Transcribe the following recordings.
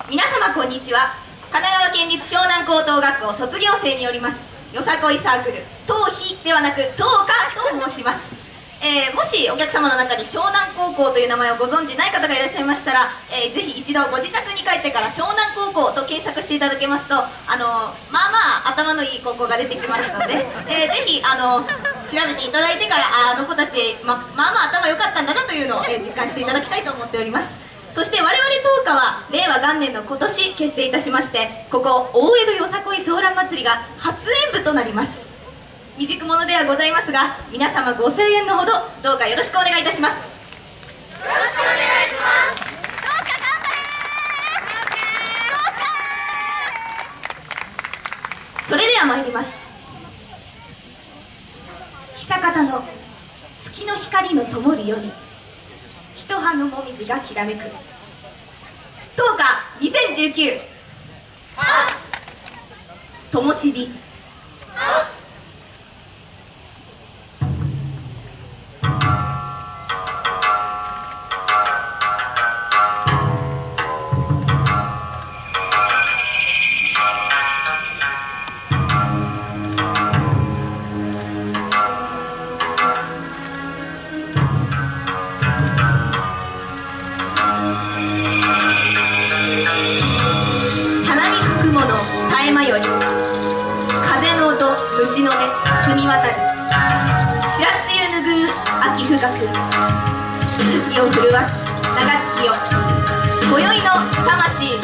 皆様こんにちは。神奈川県立湘南高等学校卒業生によりますよさこいサークル東飛ではなく東華と申します。もしお客様の中に湘南高校という名前をご存じない方がいらっしゃいましたら、ぜひ一度ご自宅に帰ってから湘南高校と検索していただけますと、まあ頭のいい高校が出てきますので、ぜひ調べていただいてからあの子たちまあ頭良かったんだなというのを、実感していただきたいと思っております。そして我々東華は令和元年の今年結成いたしまして、ここ大江戸よさこいソーラン祭りが初演舞となります。未熟者ではございますが、皆様ご声援のほどどうかよろしくお願いいたします。 よろしくお願いします。 それでは参ります。久方の月の光の灯るより一葉のもみじがきらめく東華2019ともしび絶え間より風の音虫の音澄み渡る白露拭う秋深く空気を震わす長月よ今宵の魂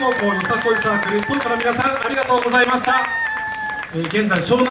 高校よさこいサークル等から皆さんありがとうございました。現在湘南